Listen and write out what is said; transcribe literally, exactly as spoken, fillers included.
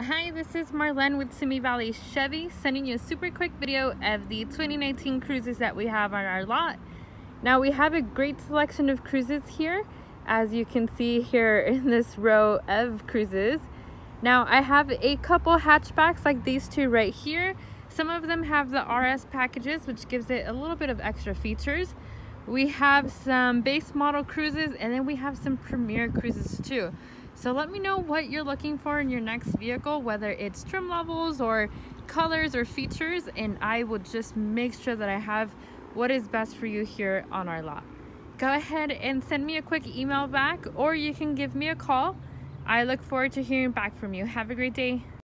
Hi, this is Marlene with Simi Valley Chevy, sending you a super quick video of the twenty nineteen Cruzes that we have on our lot. Now we have a great selection of Cruzes here, as you can see here in this row of Cruzes. Now I have a couple hatchbacks like these two right here. Some of them have the R S packages, which gives it a little bit of extra features. We have some base model Cruzes, and then we have some premier Cruzes too. So let me know what you're looking for in your next vehicle, whether it's trim levels or colors or features, and I will just make sure that I have what is best for you here on our lot. Go ahead and send me a quick email back, or you can give me a call. I look forward to hearing back from you. Have a great day.